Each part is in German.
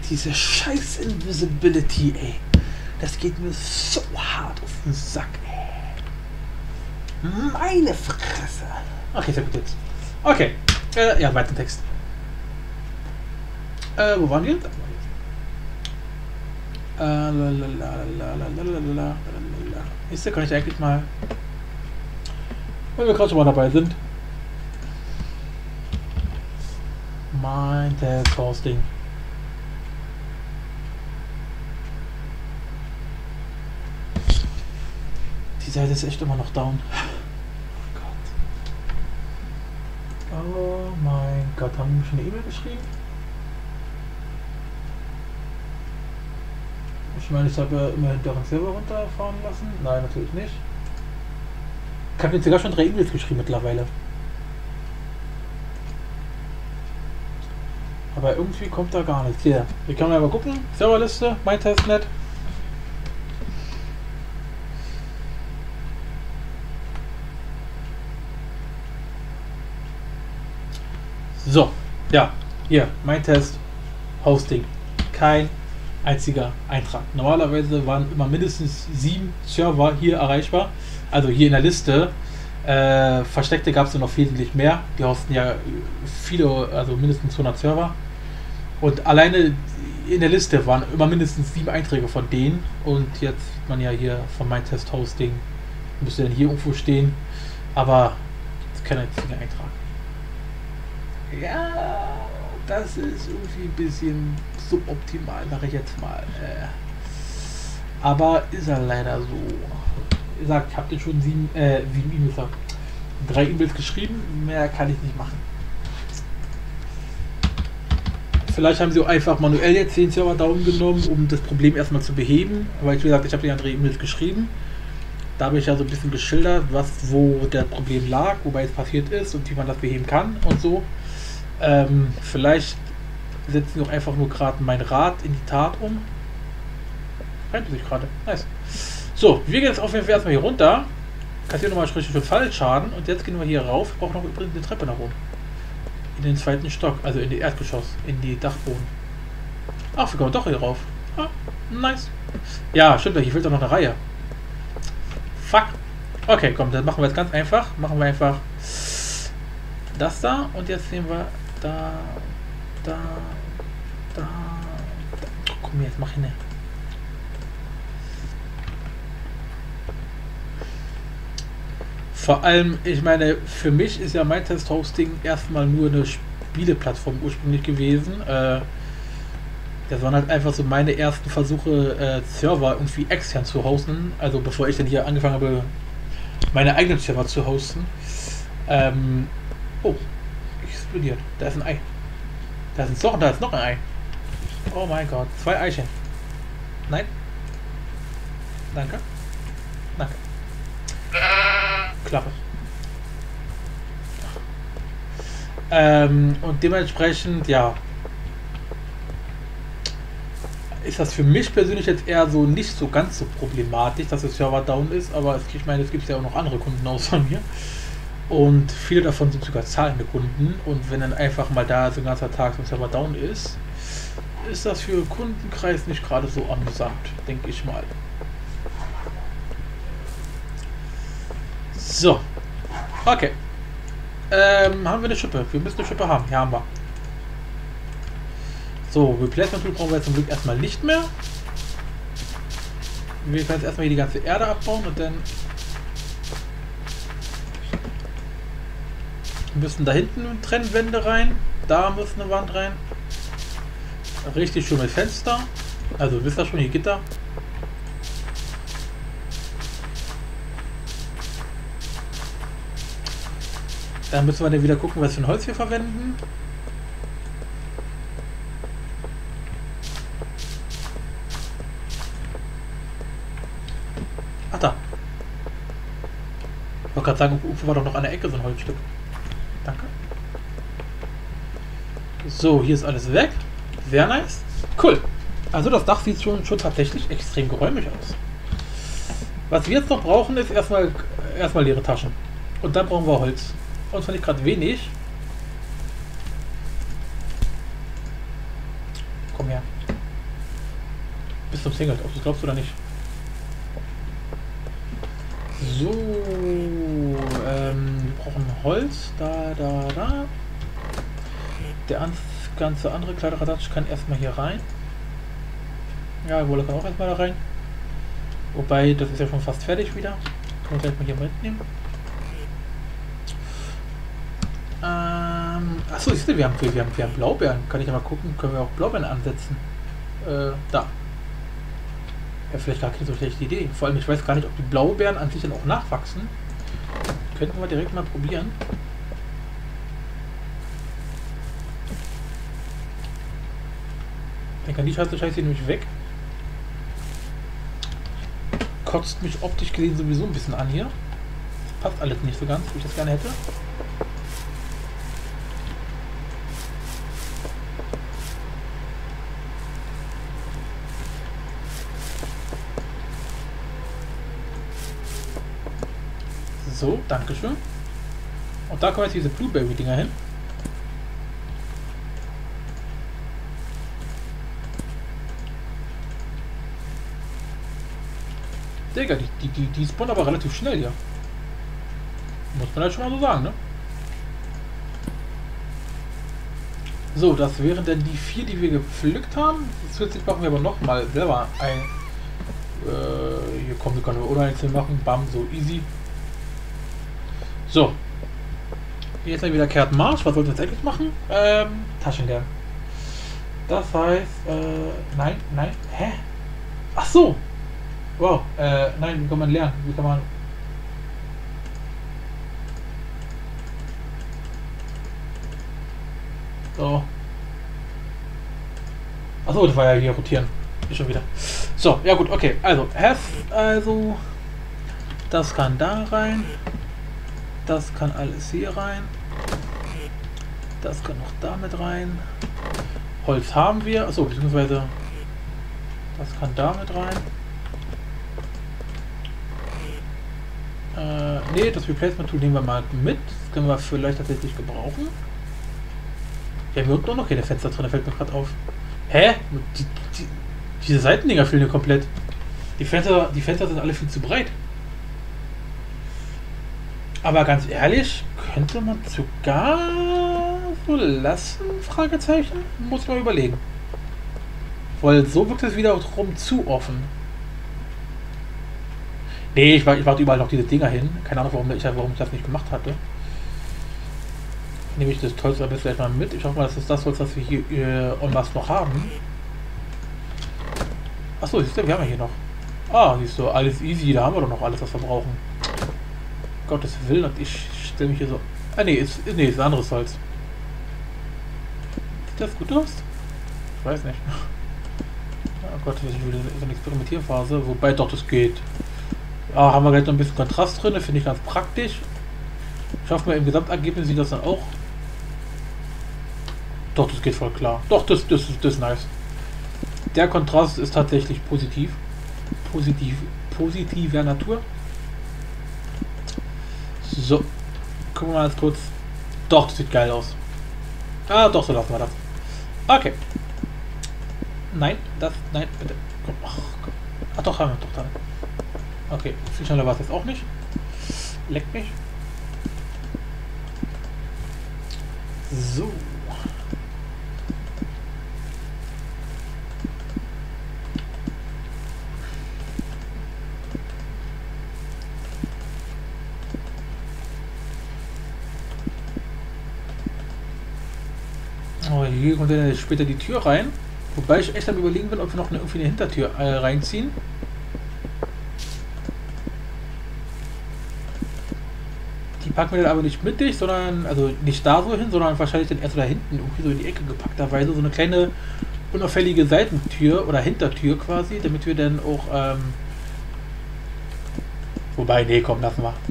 diese scheiß Invisibility, ey. Das geht mir so hart auf den Sack, ey. Meine Fresse. Okay, sehr gut jetzt. Okay, ja, weiter Text. Wo waren wir? Ist da, kann ich eigentlich mal, weil wir gerade schon mal dabei sind, mein Test Hosting. Die Seite ist echt immer noch down. Oh mein Gott, haben wir schon eine E-Mail geschrieben? Ich meine, ich habe ja immerhin deren Server runterfahren lassen. Nein, natürlich nicht. Ich habe jetzt sogar schon 3 E-Mails geschrieben mittlerweile. Aber irgendwie kommt da gar nichts. Hier, wir können mal gucken. Serverliste, mein Testnet. So, ja, hier, mein Test, Hosting. Kein einziger Eintrag. Normalerweise waren immer mindestens 7 Server hier erreichbar. Also hier in der Liste. Versteckte gab es noch wesentlich mehr. Die hosten ja viele, also mindestens 200 Server. Und alleine in der Liste waren immer mindestens 7 Einträge von denen. Und jetzt sieht man ja hier von mein Test Hosting. Müsste dann hier irgendwo stehen. Aber jetzt kein einziger Eintrag. Ja, das ist irgendwie ein bisschen suboptimal, sage ich jetzt mal. Aber ist er leider so. Wie gesagt, ich habe dir schon 7 E-Mails, 3 E-Mails geschrieben, mehr kann ich nicht machen. Vielleicht haben sie auch einfach manuell jetzt den Server down genommen, um das Problem erstmal zu beheben. Aber wie gesagt, ich habe dir 3 E-Mails geschrieben. Da habe ich ja so ein bisschen geschildert, wo der Problem lag, wobei es passiert ist und wie man das beheben kann und so. Vielleicht setzen sie auch einfach nur gerade mein Rat in die Tat um. Reimt sich gerade. Nice. So, wir gehen jetzt auf jeden Fall erstmal hier runter. Kassieren nochmal Striche für Fallschaden. Und jetzt gehen wir hier rauf. Wir brauchen noch übrigens eine Treppe nach oben. In den 2. Stock. Also in die Erdgeschoss. In die Dachboden. Ach, wir kommen doch hier rauf. Ah, nice. Ja, stimmt. Hier fehlt doch noch eine Reihe. Fuck. Okay, komm. Das machen wir jetzt ganz einfach. Machen wir einfach das da. Und jetzt sehen wir da. Komm, jetzt mach ich nicht. Vor allem, ich meine, für mich ist ja mein Test-Hosting erstmal nur eine Spieleplattform ursprünglich gewesen. Das waren halt einfach so meine ersten Versuche, Server irgendwie extern zu hosten. Also bevor ich dann hier angefangen habe, meine eigenen Server zu hosten. Oh, explodiert. Da ist ein Ei. Da ist noch ein Ei. Oh mein Gott, 2 Eichen. Nein. Danke. Danke. Klappe. Und dementsprechend, ja, ist das für mich persönlich jetzt eher so nicht so ganz so problematisch, dass der Server down ist, aber ich meine, es gibt ja auch noch andere Kunden außer mir. Und viele davon sind sogar zahlende Kunden. Und wenn dann einfach mal da so ein ganzer Tag so ein Server down ist, ist das für den Kundenkreis nicht gerade so amüsant, denke ich mal. So. Okay. Haben wir eine Schippe? Wir müssen eine Schippe haben. Ja, haben wir. So, Replacement Tool brauchen wir jetzt zum Glück erstmal nicht mehr. Wir können jetzt erstmal hier die ganze Erde abbauen und dann müssen da hinten Trennwände rein. Da muss eine Wand rein. Richtig schön mit Fenster. Also wisst ihr schon, hier Gitter. Dann müssen wir dann wieder gucken, was für ein Holz wir verwenden. Ach da. Ich wollte gerade sagen, irgendwo war doch noch an der Ecke so ein Holzstück. Danke. So, hier ist alles weg. Sehr nice. Cool. Also das Dach sieht schon tatsächlich extrem geräumig aus. Was wir jetzt noch brauchen, ist erstmal leere Taschen. Und dann brauchen wir Holz. Und zwar nicht gerade wenig. Komm her. bis zum Single, ob du glaubst oder nicht. So, wir brauchen Holz, da. Der ganze andere Kleiderradatsch kann erstmal hier rein. Ja, Wolle kann auch erstmal da rein. Wobei, das ist ja schon fast fertig wieder. Können wir gleich mal hier mitnehmen. Achso, siehst du, wir haben Blaubeeren. Kann ich ja mal gucken, können wir auch Blaubeeren ansetzen. Da. Ja, vielleicht gar keine so schlechte Idee. Vor allem, ich weiß gar nicht, ob die Blaubeeren an sich dann auch nachwachsen. Könnten wir direkt mal probieren. Dann kann die Scheiße hier nämlich weg. Kotzt mich optisch gesehen sowieso ein bisschen an hier. Das passt alles nicht so ganz, wie ich das gerne hätte. So, dankeschön. Und da kommen jetzt diese Blueberry-Dinger hin. Digga, die spawnen aber relativ schnell hier. Muss man halt schon mal so sagen, ne? So, das wären dann die 4, die wir gepflückt haben. Zusätzlich machen wir aber nochmal selber ein... hier kommen wir, können wir ohne einzeln machen. Bam, so easy. So. Jetzt dann wieder kehrt Marsch. Was sollten wir jetzt eigentlich machen? Taschengeld. Das heißt, nein. Hä? Ach so. Wow. Nein, wie kann man lernen? Wie kann man... So. Achso, das war ja hier rotieren. Ist schon wieder. So, ja gut, okay. Also, das kann da rein. Das kann alles hier rein. Das kann noch damit rein. Holz haben wir. Achso, beziehungsweise das kann damit rein. Ne, das Replacement Tool nehmen wir mal mit. Das können wir vielleicht tatsächlich gebrauchen. Ja, wir unten noch keine Fenster drin, da fällt mir gerade auf. Hä? Diese Seitendinger fehlen hier komplett. Die Fenster sind alle viel zu breit. Aber ganz ehrlich, könnte man sogar so lassen? Fragezeichen? Muss man überlegen. Weil so wirkt es wiederum zu offen. Nee, ich warte überall noch diese Dinger hin. Keine Ahnung, warum ich das nicht gemacht hatte. Nehme ich das Holz aber gleich mal mit. Ich hoffe mal, das ist das Holz, was wir hier en masse noch haben. Achso, siehst du, wir haben ja hier noch. Ah, siehst du, alles easy. Da haben wir doch noch alles, was wir brauchen. Gottes Willen, und ich stelle mich hier so... Ah, nee, ist ein anderes Holz. Sieht das gut aus? Ich weiß nicht. Oh Gott, das ist wieder so eine Experimentierphase. Wobei, doch, das geht. Ah, haben wir gleich noch ein bisschen Kontrast drin, finde ich ganz praktisch. Ich hoffe mal, im Gesamtergebnis sieht das dann auch. Doch, das geht voll klar. Doch, das ist nice. Der Kontrast ist tatsächlich positiv. Positiver Natur. So. Gucken wir mal ganz kurz. Doch, das sieht geil aus. Ah, doch, so lassen wir das. Okay. Nein, nein, bitte. Komm, ach, komm. Ah, doch, haben wir doch da. Okay, viel schneller war es jetzt auch nicht. Leckt mich. So. Oh, hier kommt dann später die Tür rein. Wobei ich echt am Überlegen bin, ob wir noch irgendwie eine Hintertür reinziehen. Die packen wir dann aber nicht mittig, sondern, also nicht da so hin, sondern wahrscheinlich dann erst da hinten, irgendwie so in die Ecke gepackterweise, so eine kleine unauffällige Seitentür oder Hintertür quasi, damit wir dann auch, wobei, nee, komm, lassen wir.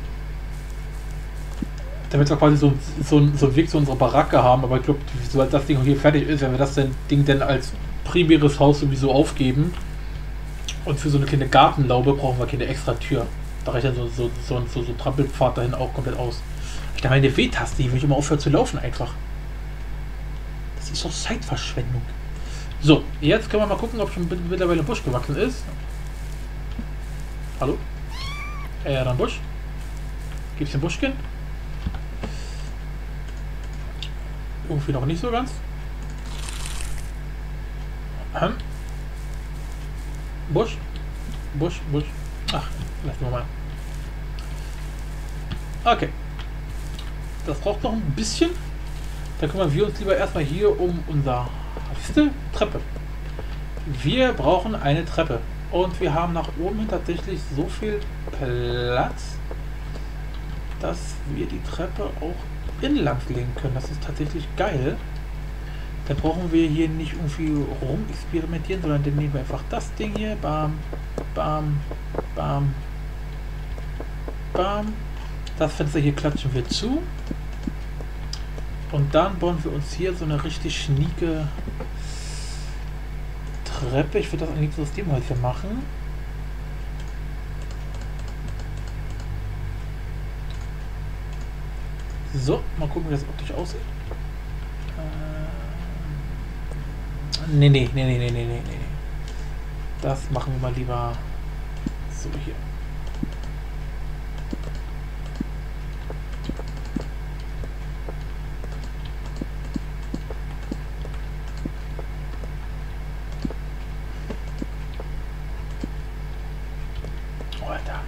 Damit wir quasi so einen Weg zu unserer Baracke haben, aber ich glaube, sobald das Ding hier fertig ist, wenn wir das Ding dann als primäres Haus sowieso aufgeben und für so eine kleine Gartenlaube brauchen wir keine extra Tür. Da reicht dann so ein Trampelpfad dahin auch komplett aus. Ich dachte, meine W-Taste, die will ich immer aufhören zu laufen einfach. Das ist doch Zeitverschwendung. So, jetzt können wir mal gucken, ob schon mittlerweile ein Busch gewachsen ist. Hallo? Dann Busch. Gibt's den Buschkin? Irgendwie noch nicht so ganz. Busch. Busch. Ach, lassen wir mal. Okay. Das braucht noch ein bisschen. Da kümmern wir uns lieber erstmal hier um unser... Siehste? Treppe. Wir brauchen eine Treppe. Und wir haben nach oben hin tatsächlich so viel Platz, dass wir die Treppe auch inlang legen können. Das ist tatsächlich geil. Da brauchen wir hier nicht irgendwie rum experimentieren, sondern dann nehmen wir einfach das Ding hier. Bam, bam, bam, bam. Das Fenster hier klatschen wir zu. Und dann bauen wir uns hier so eine richtig schnieke Treppe. Ich würde das am liebsten aus dem Holz hier machen. So, mal gucken, wie das optisch aussieht. Nee. Das machen wir mal lieber so hier. Alter.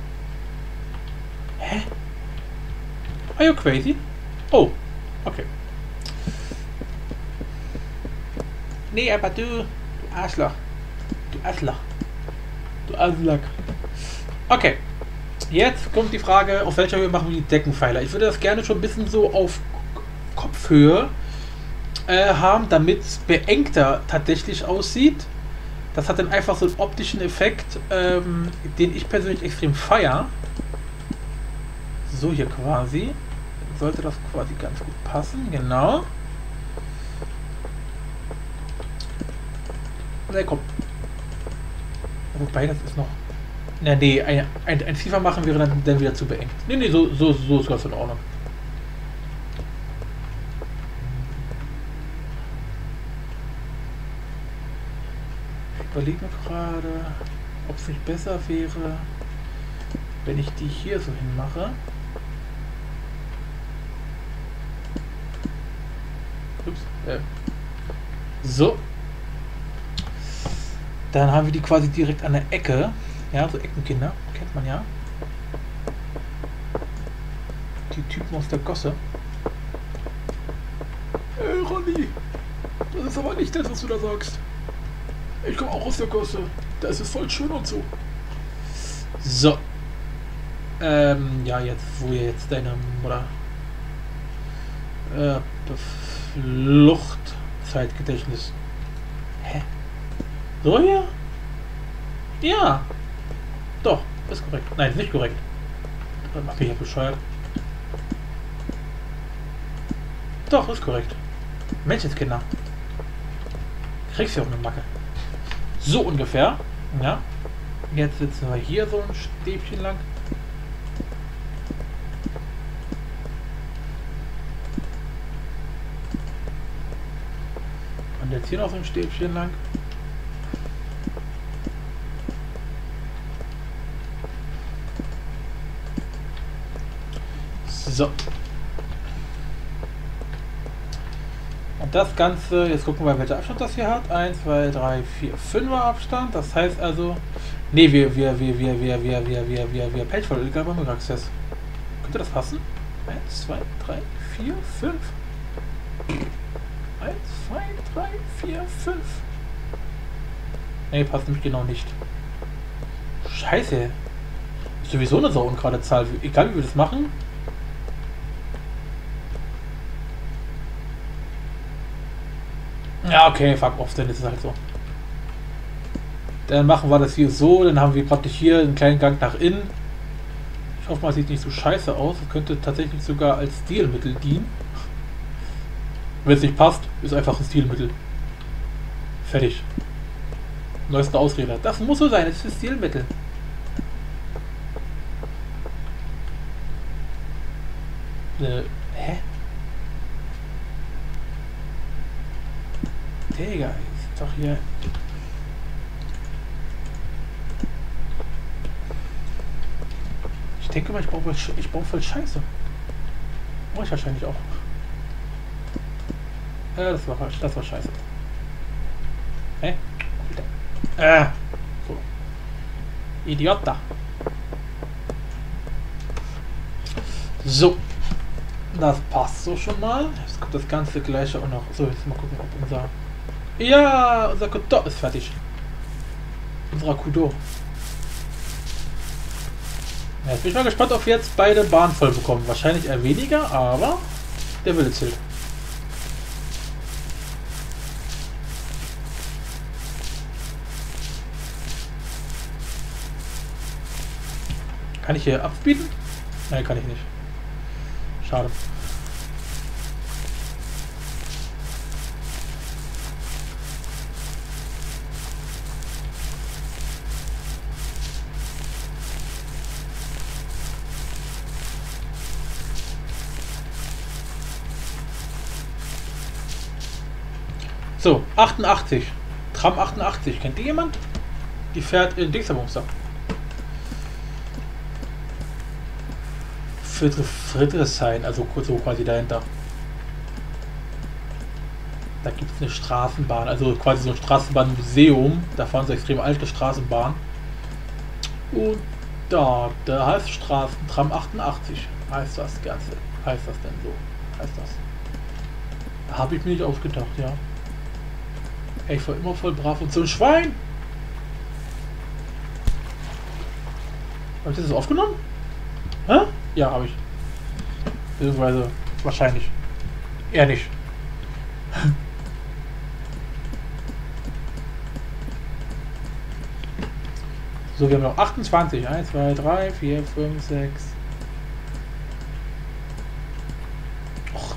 Hä? Are you crazy? Oh, okay. Nee, aber du Arschloch. Du Arschloch. Du Arschloch. Okay. Jetzt kommt die Frage, auf welcher Höhe machen wir die Deckenpfeiler? Ich würde das gerne schon ein bisschen so auf Kopfhöhe haben, damit es beengter tatsächlich aussieht. Das hat dann einfach so einen optischen Effekt, den ich persönlich extrem feiere. So hier quasi. Sollte das quasi ganz gut passen, genau. Ne, komm. Wobei, das ist noch... Na, nee, ein Tiefer machen wäre dann wieder zu beengt. Nee, so ist ganz in Ordnung. Ich überlege mir gerade, ob es nicht besser wäre, wenn ich die hier so hinmache. Ups, so. Dann haben wir die quasi direkt an der Ecke. Ja, so Eckenkinder, kennt man ja. Die Typen aus der Gosse. Hey Ronny, das ist aber nicht das, was du da sagst. Ich komme auch aus der Gosse. Das ist voll schön und so. So. Ja, jetzt, wo ihr jetzt deine Mutter Fluchtzeitgedächtnis. Hä? So hier? Ja. Doch, ist korrekt. Nein, ist nicht korrekt. Dann mach ich ja bescheuert. Doch, ist korrekt. Menschenskinder. Kriegst du auch eine Macke. So ungefähr. Ja. Jetzt sitzen wir hier so ein Stäbchen lang. Und jetzt hier noch so ein Stäbchen lang. So. Und das Ganze, jetzt gucken wir, welcher Abstand das hier hat. 1, 2, 3, 4, 5er Abstand. Das heißt also, nee, wir Patchful beim Access. Könnte das passen? 1, 2, 3, 4, 5. 1, 2, 3, 4, 5. Nee, passt nämlich genau nicht. Scheiße. Ist sowieso eine so ungerade Zahl. Egal wie wir das machen. Ja, okay, fuck off, dann ist es halt so. Dann machen wir das hier so, dann haben wir praktisch hier einen kleinen Gang nach innen. Ich hoffe mal, es sieht nicht so scheiße aus. Es könnte tatsächlich sogar als Stilmittel dienen. Wenn es nicht passt, ist einfach ein Stilmittel. Fertig. Neueste Ausrede. Das muss so sein, es ist ein Stilmittel. Hä? Digga, doch hier. Ich denke mal, ich baue voll Scheiße. Brauche ich wahrscheinlich auch. Das war scheiße. Hä? So. Idiot da. So. Das passt so schon mal. Jetzt kommt das ganze gleiche auch noch. So, jetzt mal gucken, ob unser... Ja, unser Kudo ist fertig. Unser Kudo. Ja, jetzt bin ich mal gespannt, ob wir jetzt beide Bahnen voll bekommen. Wahrscheinlich eher weniger, aber der Wille zählt. Kann ich hier abbieten? Nein, kann ich nicht. Schade. So, 88. Tram 88. Kennt die jemand? Die fährt in Dingsabumster. Friedrichshain, also kurz so quasi dahinter. Da gibt es eine Straßenbahn, also quasi so ein Straßenbahnmuseum. Da fahren so extrem alte Straßenbahnen. Und da heißt Straßentram 88. Heißt das Ganze. Heißt das denn so? Heißt das? Habe ich mir nicht ausgedacht, ja. Ey, ich war immer voll brav und so ein Schwein. Habe ich das aufgenommen? Hä? Ja, habe ich. Beziehungsweise wahrscheinlich. Eher nicht. So, wir haben noch 28. 1, 2, 3, 4, 5, 6. Och.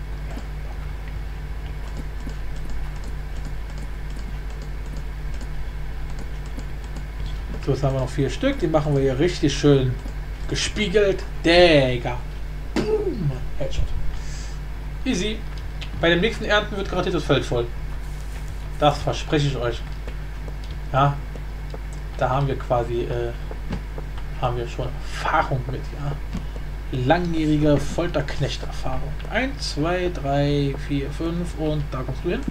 So, jetzt haben wir noch 4 Stück. Die machen wir hier richtig schön gespiegelt. Digga. Boom. Headshot. Easy. Bei dem nächsten Ernten wird garantiert das Feld voll. Das verspreche ich euch. Ja. Da haben wir quasi haben wir schon Erfahrung mit, ja. Langjährige Folterknecht-Erfahrung. 1, 2, 3, 4, 5 und da kommst du hin.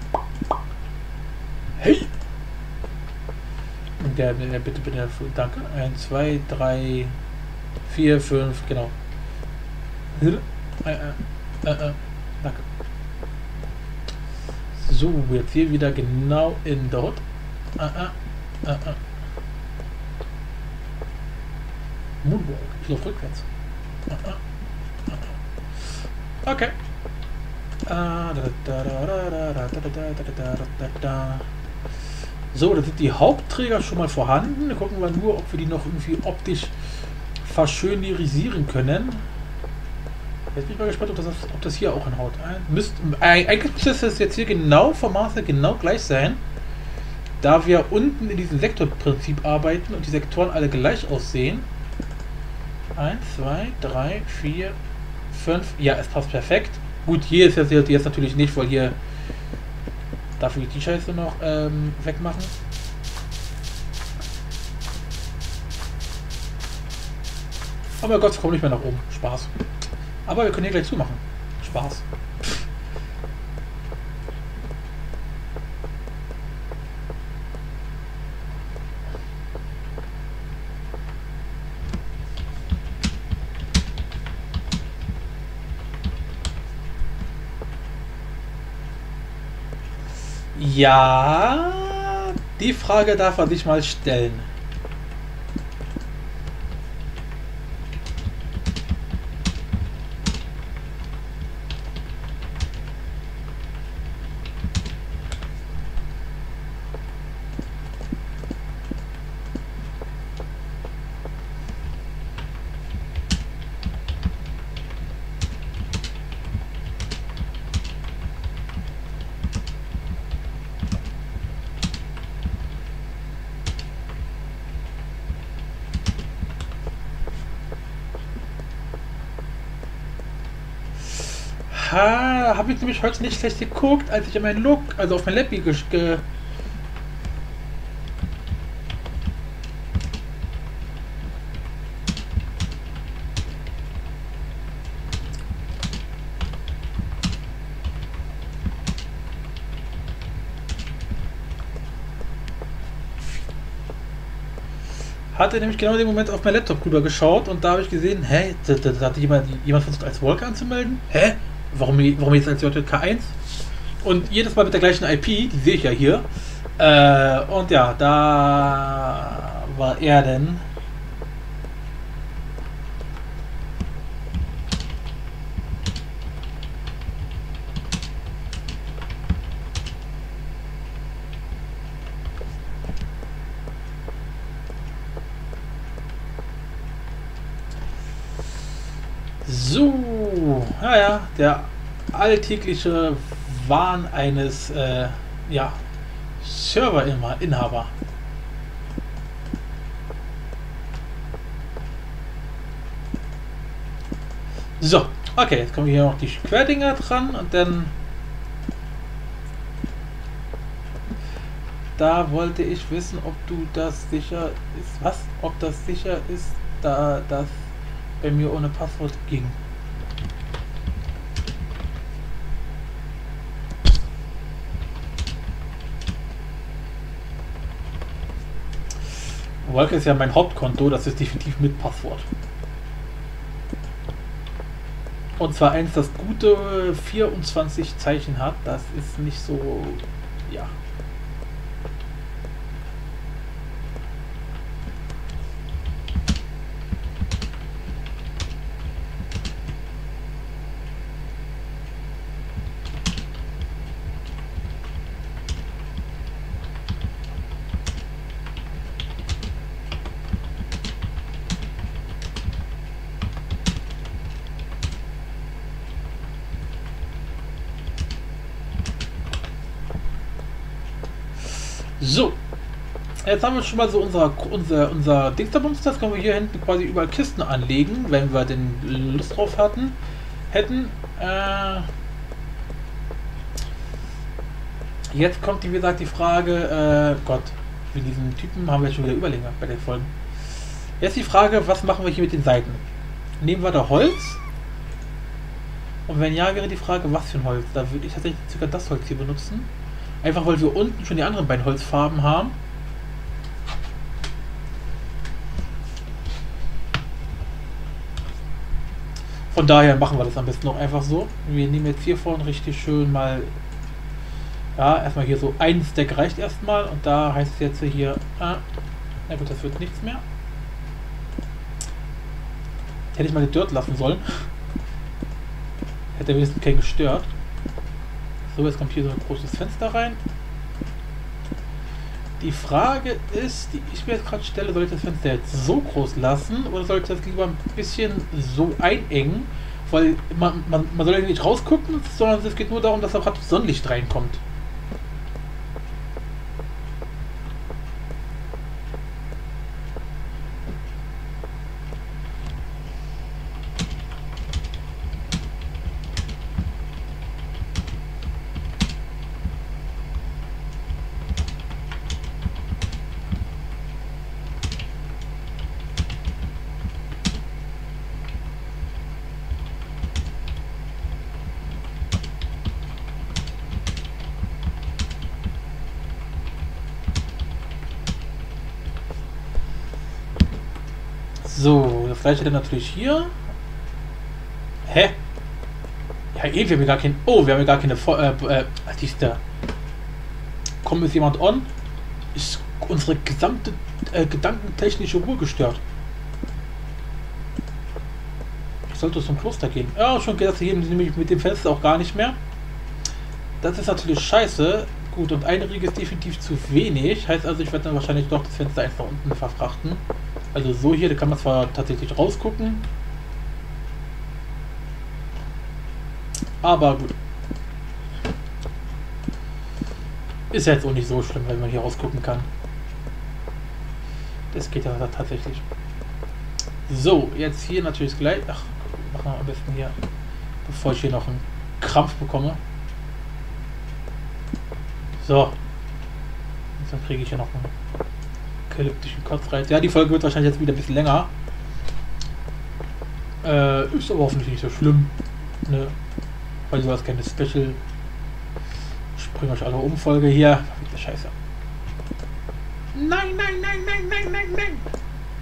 Hey! Und der bitte, danke. 1, 2, 3, 4, 5, genau. Danke. So, jetzt hier wieder genau in dort. Moonwalk. Ich laufe rückwärts. Okay. So, da sind die Hauptträger schon mal vorhanden. Da gucken wir nur, ob wir die noch irgendwie optisch verschönisieren können. Jetzt bin ich mal gespannt, ob das hier auch hinhaut. Eigentlich müsste es jetzt hier genau vom Maße genau gleich sein, da wir unten in diesem Sektorprinzip arbeiten und die Sektoren alle gleich aussehen. 1, 2, 3, 4, 5. Ja, es passt perfekt. Gut, hier ist jetzt natürlich nicht, weil hier darf ich die Scheiße noch wegmachen. Aber Gott, komm nicht mehr nach oben. Spaß. Aber wir können hier gleich zumachen. Spaß. Ja, die Frage darf er sich mal stellen. Habe ich nämlich heute nicht schlecht geguckt, als ich in meinen Look, also auf mein Lappy hatte nämlich genau in dem Moment auf mein Laptop rüber geschaut und da habe ich gesehen, hä, da hatte jemand versucht als Walker anzumelden. Hä? Warum jetzt als JK1? Und jedes Mal mit der gleichen IP, die sehe ich ja hier. Und ja, da war er denn. So, naja, der alltägliche Wahn eines ja, Serverinhaber. So, okay, jetzt kommen hier noch die Querdinger dran und dann da wollte ich wissen, ob du das sicher ist. Was? Ob das sicher ist, da das bei mir ohne Passwort ging. Walker ist ja mein Hauptkonto, das ist definitiv mit Passwort. Und zwar eins, das gute 24 Zeichen hat, das ist nicht so, ja. So, jetzt haben wir schon mal so unser Dingsabums, das können wir hier hinten quasi überall Kisten anlegen, wenn wir den Lust drauf hätten. Jetzt kommt wie gesagt die Frage, Gott, für diesen Typen haben wir schon wieder Überlänge bei den Folgen. Jetzt die Frage, was machen wir hier mit den Seiten? Nehmen wir da Holz? Und wenn ja, wäre die Frage, was für ein Holz? Da würde ich tatsächlich sogar das Holz hier benutzen. Einfach weil wir unten schon die anderen beiden Holzfarben haben. Von daher machen wir das am besten noch einfach so. Wir nehmen jetzt hier vorne richtig schön mal, ja, erstmal hier so ein Stack reicht erstmal und da heißt es jetzt hier, na gut, das wird nichts mehr. Hätte ich mal Dirt lassen sollen. Hätte wenigstens keinen gestört. So, jetzt kommt hier so ein großes Fenster rein. Die Frage ist, die ich mir jetzt gerade stelle, soll ich das Fenster jetzt so groß lassen oder soll ich das lieber ein bisschen so einengen? Weil man soll ja nicht rausgucken, sondern es geht nur darum, dass auch gerade Sonnenlicht reinkommt. So, das gleiche dann natürlich hier. Hä? Ja, wir haben ja gar kein. Oh, wir haben ja gar keine. Was ist da? Kommt jetzt jemand on? Ist unsere gesamte gedankentechnische Ruhe gestört? Ich sollte zum Kloster gehen. Ja, schon geht das hier nämlich mit dem Fenster auch gar nicht mehr. Das ist natürlich scheiße. Gut, und eine Riege ist definitiv zu wenig. Heißt also, ich werde dann wahrscheinlich doch das Fenster einfach unten verfrachten. Also so hier, da kann man zwar tatsächlich rausgucken. Aber gut. Ist ja jetzt auch nicht so schlimm, wenn man hier rausgucken kann. Das geht ja tatsächlich. So, jetzt hier natürlich gleich. Ach, machen wir am besten hier, bevor ich hier noch einen Krampf bekomme. So. Und dann kriege ich hier noch einen elliptischen Kotzreiz. Ja, die Folge wird wahrscheinlich jetzt wieder ein bisschen länger. Ist aber hoffentlich nicht so schlimm. Ne? Weil sowas keine Special. Ich bringe euch alle Umfolge hier. Scheiße. Nein, nein, nein, nein, nein, nein, nein.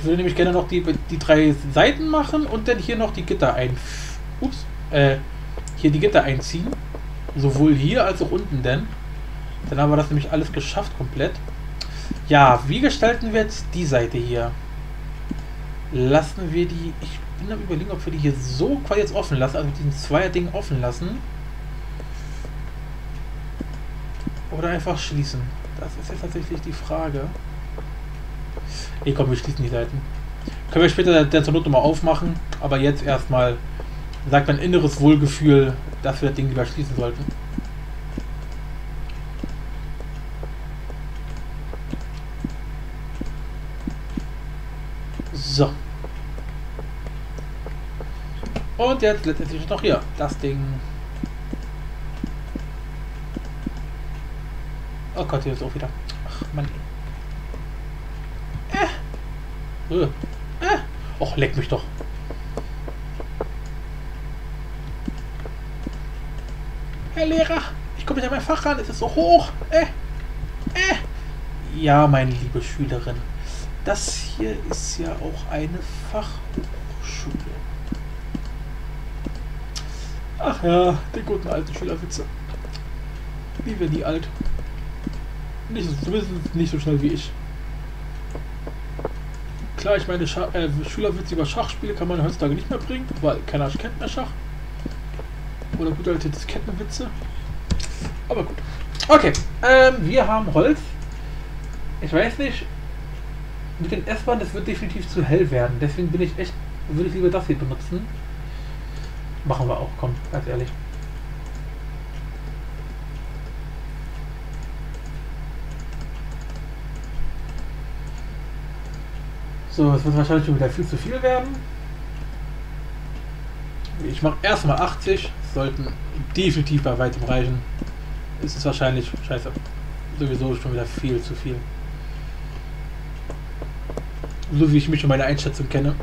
Ich würde nämlich gerne noch die 3 Seiten machen und dann hier noch die Gitter hier die Gitter einziehen. Sowohl hier als auch unten denn. Dann haben wir das nämlich alles geschafft komplett. Ja, wie gestalten wir jetzt die Seite hier? Lassen wir die... Ich bin am Überlegen, ob wir die hier so quasi jetzt offen lassen, also mit diesen Zweier-Ding offen lassen. Oder einfach schließen. Das ist jetzt tatsächlich die Frage. Ne, komm, wir schließen die Seiten. Können wir später der zur Not nochmal aufmachen, aber jetzt erstmal sagt mein inneres Wohlgefühl, dass wir das Ding lieber schließen sollten. So. Und jetzt letztendlich noch hier das Ding. Oh Gott, hier ist auch wieder. Ach Mann. Och, leck mich doch. Herr Lehrer, ich komme nicht an mein Fach ran, es ist so hoch. Ja, meine liebe Schülerin. Das hier ist ja auch eine Fachhochschule. Ach ja, die guten alten Schülerwitze. Die werden nie alt. Zumindest nicht so schnell wie ich. Klar, ich meine, Schülerwitze über Schachspiele kann man heutzutage nicht mehr bringen, weil keiner kennt mehr Schach. Oder gute alte Diskettenwitze. Aber gut. Okay, wir haben Holz. Ich weiß nicht, mit den S-Bahn, das wird definitiv zu hell werden. Deswegen würde ich lieber das hier benutzen. Machen wir auch, komm, ganz ehrlich. So, es wird wahrscheinlich schon wieder viel zu viel werden. Ich mache erstmal 80, sollten definitiv bei weitem reichen. Es ist wahrscheinlich, scheiße, sowieso schon wieder viel zu viel. So wie ich mich und meine Einschätzung kenne.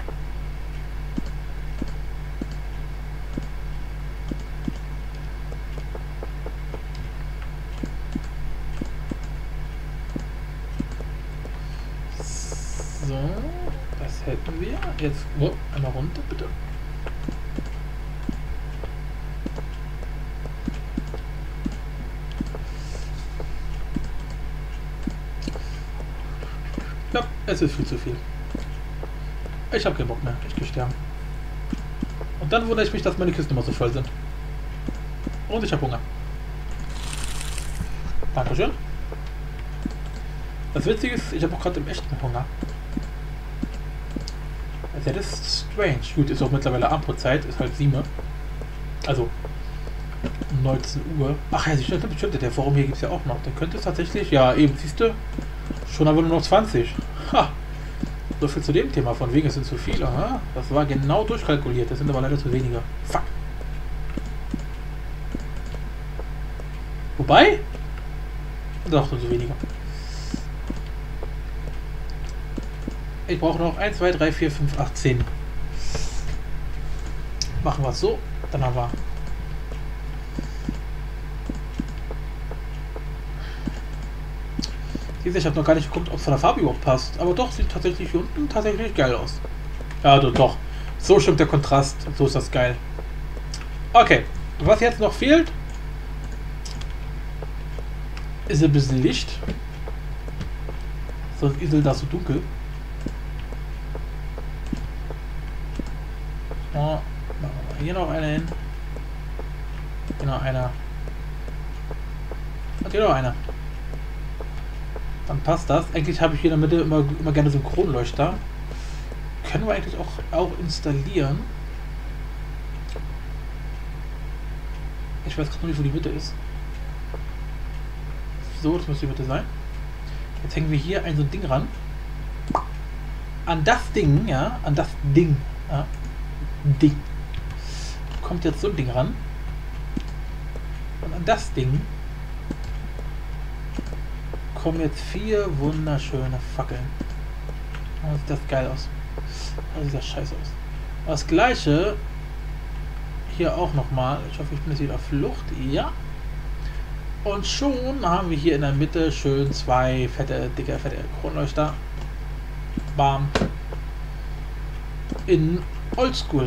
So, das hätten wir. Jetzt einmal runter, bitte. Ja, es ist viel zu viel. Ich habe keinen Bock mehr. Ich gehe sterben. Und dann wundere ich mich, dass meine Kisten immer so voll sind. Und ich habe Hunger. Dankeschön. Das Witzige ist, ich habe auch gerade im echten Hunger. Das ist strange. Gut, ist auch mittlerweile Abendbrotzeit, ist halt 7. Also 19 Uhr. Ach ja, stimmt, der Forum hier gibt es ja auch noch. Dann könnte es tatsächlich, ja eben, siehst du, schon aber nur noch 20. Ha! So viel zu dem Thema, von wegen es sind zu viele. Ha? Das war genau durchkalkuliert, das sind aber leider zu wenige. Fuck! Wobei? Doch, so weniger. Ich brauche noch 1, 2, 3, 4, 5, 8, 10. Machen wir es so, dann haben wir. Ich habe noch gar nicht geguckt, ob es von der Farbe überhaupt passt. Aber doch, sieht tatsächlich hier unten tatsächlich geil aus. Ja, doch. So stimmt der Kontrast. So ist das geil. Okay, was jetzt noch fehlt, ist ein bisschen Licht. Sonst ist das so dunkel. Oh, machen wir mal hier noch eine hin. Hier noch einer. Und hier noch einer. Dann passt das. Eigentlich habe ich hier in der Mitte immer gerne so einen Kronleuchter. Können wir eigentlich auch installieren. Ich weiß gerade noch nicht, wo die Mitte ist. So, das muss die Mitte sein. Jetzt hängen wir hier so ein Ding ran. An das Ding, ja, an das Ding, ja, Ding. Kommt jetzt so ein Ding ran. Und an das Ding kommen jetzt 4 wunderschöne Fackeln. Oh, sieht das geil aus. Oh, sieht das scheiße aus. Das gleiche hier auch nochmal. Ich hoffe, ich bin jetzt wieder auf Flucht. Ja. Und schon haben wir hier in der Mitte schön 2 fette, dicke Kronleuchter. Bam. In Oldschool.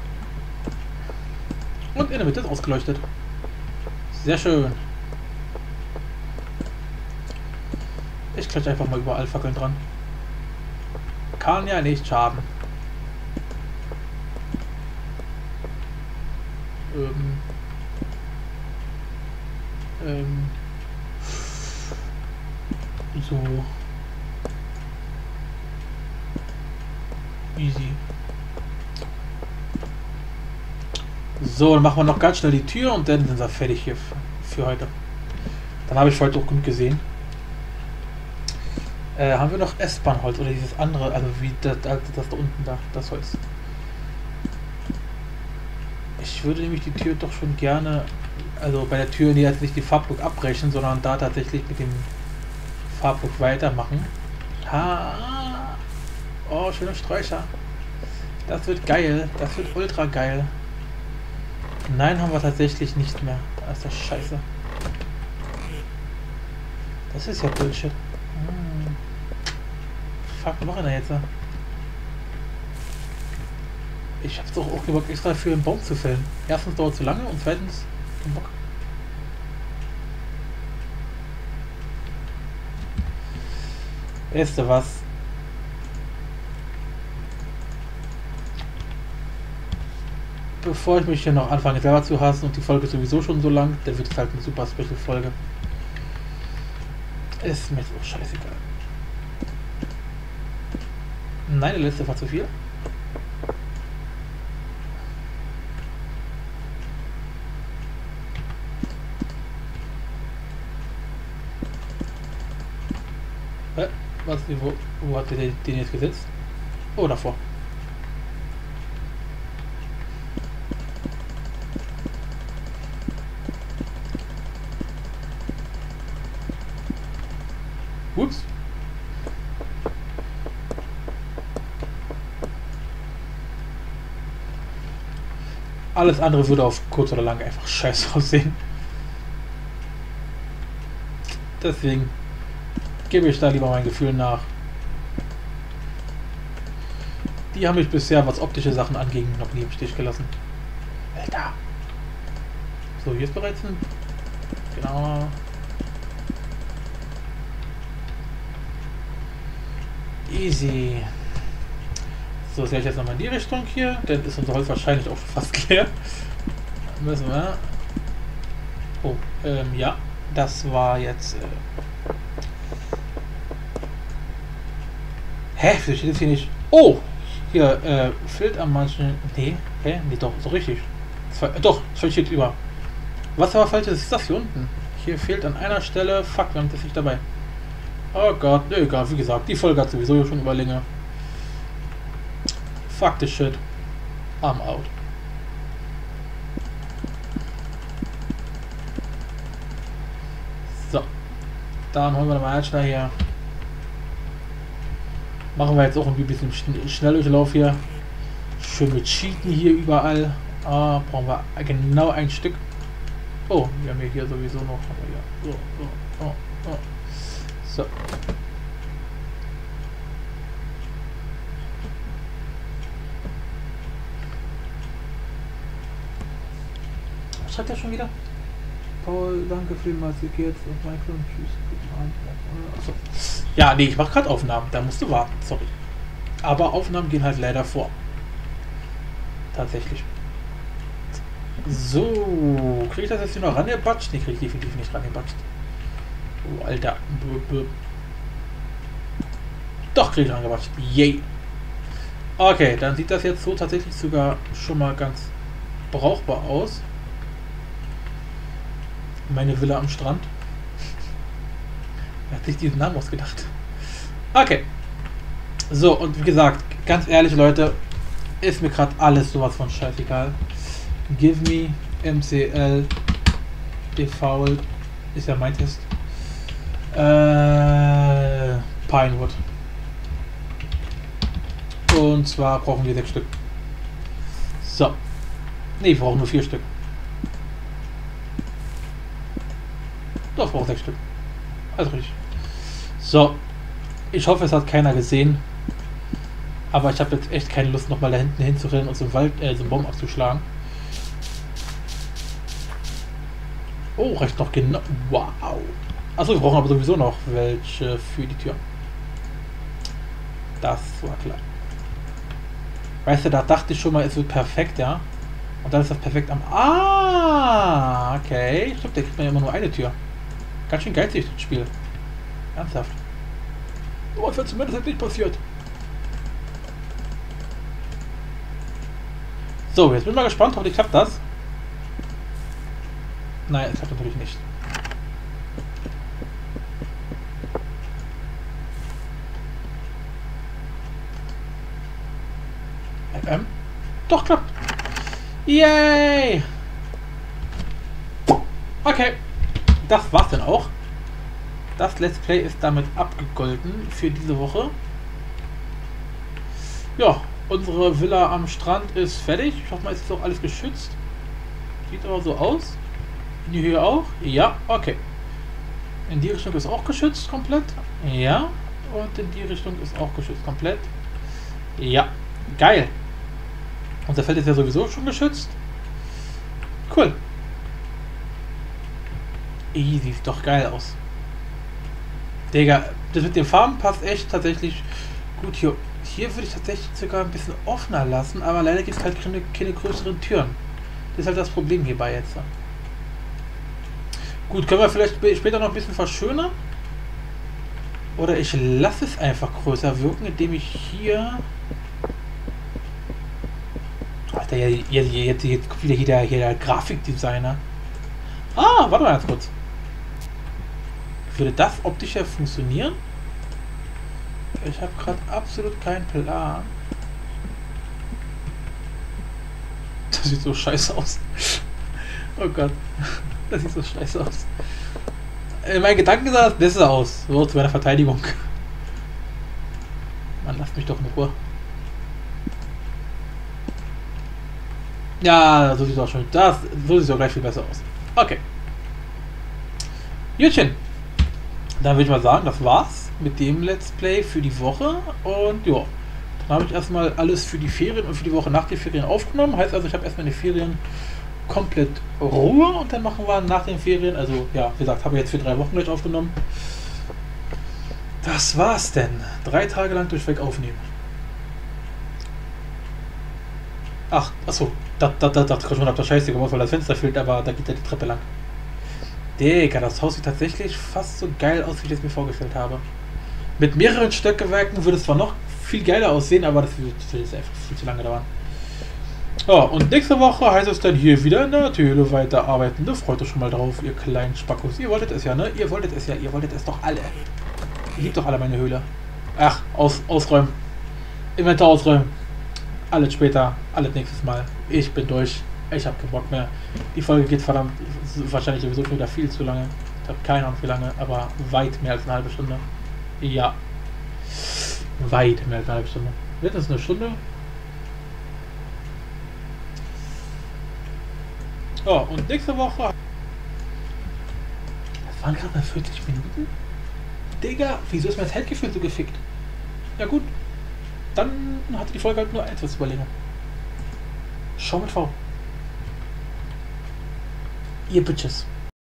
Und in der Mitte ist ausgeleuchtet. Sehr schön. Ich klatsche einfach mal überall Fackeln dran. Kann ja nicht schaden. So. Easy. So, dann machen wir noch ganz schnell die Tür und dann sind wir fertig hier für heute. Dann habe ich heute auch genug gesehen. Haben wir noch S-Bahn-Holz oder dieses andere, also wie das da unten da, das Holz. Ich würde nämlich die Tür doch schon gerne, also bei der Tür jetzt nicht die Farblook abbrechen, sondern da tatsächlich mit dem Farblook weitermachen. Oh, schöne Sträucher. Das wird geil, das wird ultra geil. Nein, haben wir tatsächlich nicht mehr. Das ist das scheiße. Das ist ja Bullshit. Fuck, was machen wir jetzt? Ich hab's doch auch keinen Bock, extra für einen Baum zu fällen. Erstens dauert es zu lange und zweitens kein Bock. Weißt du was? Bevor ich mich hier noch anfange selber zu hassen und die Folge ist sowieso schon so lang, dann wird es halt eine super Special-Folge. Ist mir jetzt auch scheißegal. Nein, der letzte war zu viel. Was, wo hat der den jetzt gesetzt? Oh, davor. Ups. Alles andere würde auf kurz oder lang einfach scheiße aussehen. Deswegen gebe ich da lieber mein Gefühl nach. Die haben mich bisher, was optische Sachen anging, noch nie im Stich gelassen. Alter. So, hier ist bereits ein... Genau. Easy. So, das werde ich jetzt nochmal in die Richtung hier. Dann ist unser Holz wahrscheinlich auch fast leer. Dann müssen wir... Oh, ja. Das war jetzt... Hä? Wieso steht das hier nicht? Oh! Hier, fehlt an manchen... Nee, hä? Nee, doch, so richtig. Doch, es steht über. Was aber falsch ist das hier unten? Hier fehlt an einer Stelle... Fuck, wir haben das nicht dabei. Oh Gott, ne, egal, wie gesagt, die Folge hat sowieso schon Überlänge. Fuck the shit. I'm out. So. Dann holen wir mal schnell hier. Machen wir jetzt auch ein bisschen Schnelldurchlauf hier. Schön mit Cheaten hier überall. Brauchen wir genau ein Stück. Oh, wir haben hier sowieso noch. So. Was schreibt er schon wieder? Paul, danke vielmals, ihr geht jetzt auf Michael und tschüss. Achso. Ja, nee, ich mache gerade Aufnahmen, da musst du warten, sorry. Aber Aufnahmen gehen halt leider vor. Tatsächlich. So, kriege ich das jetzt hier noch rangebatscht? Nee, kriege ich definitiv nicht rangebatscht. Oh, Alter. Doch, kriege ich rangebatscht. Yay. Okay, dann sieht das jetzt so tatsächlich sogar schon mal ganz brauchbar aus. Meine Villa am Strand. Wer hat sich diesen Namen ausgedacht? Okay. So, und wie gesagt, ganz ehrlich, Leute, ist mir gerade alles sowas von scheißegal. Give me MCL default ist ja mein Test. Pinewood. Und zwar brauchen wir 6 Stück. So. Ne, wir brauchen nur 4 Stück. Doch, wir brauchen 6 Stück. Also richtig. So. Ich hoffe, es hat keiner gesehen. Aber ich habe jetzt echt keine Lust, nochmal da hinten hinzurennen und so einen Wald, so einen Baum abzuschlagen. Oh, reicht noch genau. Wow. Achso, wir brauchen aber sowieso noch welche für die Tür. Das war klar. Weißt du, da dachte ich schon mal, es wird perfekt, ja. Und dann ist das perfekt am... Ah, okay. Ich glaube, da kriegt man ja immer nur eine Tür. Ganz schön geizig, das Spiel. Ernsthaft. Oh, es wird zumindest nicht passiert. So, jetzt bin ich mal gespannt, hoffentlich klappt das. Nein, es klappt natürlich nicht. Doch, klappt. Yay! Okay. Das war's dann auch. Das Let's Play ist damit abgegolten für diese Woche. Ja, unsere Villa am Strand ist fertig. Ich hoffe mal, ist jetzt auch alles geschützt. Sieht aber so aus. In die Höhe auch? Ja, okay. In die Richtung ist auch geschützt komplett. Ja. Und in die Richtung ist auch geschützt komplett. Ja. Geil. Unser Feld ist ja sowieso schon geschützt. Cool. Easy, sieht doch geil aus. Digga, das mit den Farben passt echt tatsächlich gut hier. Hier würde ich tatsächlich sogar ein bisschen offener lassen, aber leider gibt es halt keine größeren Türen. Das ist halt das Problem hierbei jetzt. Gut, können wir vielleicht später noch ein bisschen verschönern? Oder ich lasse es einfach größer wirken, indem ich hier... Alter, jetzt kommt wieder hier der Grafikdesigner. Ah, warte mal ganz kurz. Würde das optischer funktionieren? Ich habe gerade absolut keinen Plan. Das sieht so scheiße aus. Oh Gott. Das sieht so scheiße aus. In meinen Gedanken sah das besser aus. So, zu meiner Verteidigung. Man, lasst mich doch in Ruhe. Ja, so sieht es auch schon. So sieht es auch gleich viel besser aus. Okay. Jutchen. Dann würde ich mal sagen, das war's mit dem Let's Play für die Woche. Und ja, dann habe ich erstmal alles für die Ferien und für die Woche nach den Ferien aufgenommen. Heißt also, ich habe erstmal in den Ferien komplett Ruhe und dann machen wir nach den Ferien, also ja, wie gesagt, habe ich jetzt für 3 Wochen gleich aufgenommen. Das war's denn. 3 Tage lang durchweg aufnehmen. Achso, da schon auf der Scheiße gemacht, weil das Fenster fehlt, aber da geht ja die Treppe lang. Digga, das Haus sieht tatsächlich fast so geil aus, wie ich es mir vorgestellt habe. Mit mehreren Stöckwerken würde es zwar noch viel geiler aussehen, aber das wird jetzt einfach viel zu lange dauern. Ja, und nächste Woche heißt es dann hier wieder in der Höhle weiterarbeiten. Da freut euch schon mal drauf, ihr kleinen Spackos. Ihr wolltet es ja, ne? Ihr wolltet es ja, ihr wolltet es doch alle. Ihr liebt doch alle meine Höhle. Ach, ausräumen. Inventar ausräumen. Alles später, alles nächstes Mal. Ich bin durch. Ich habe keinen Bock mehr. Die Folge geht verdammt, wahrscheinlich sowieso schon wieder viel zu lange. Ich habe keine Ahnung wie lange, aber weit mehr als eine halbe Stunde. Ja. Weit mehr als eine halbe Stunde. Wird das eine Stunde? Ja, und nächste Woche... Das waren gerade mal 40 Minuten? Digga, wieso ist mein Zeitgefühl so gefickt? Ja gut. Dann hatte die Folge halt nur etwas Überlänge. Schau mit V. Ihr Bitches.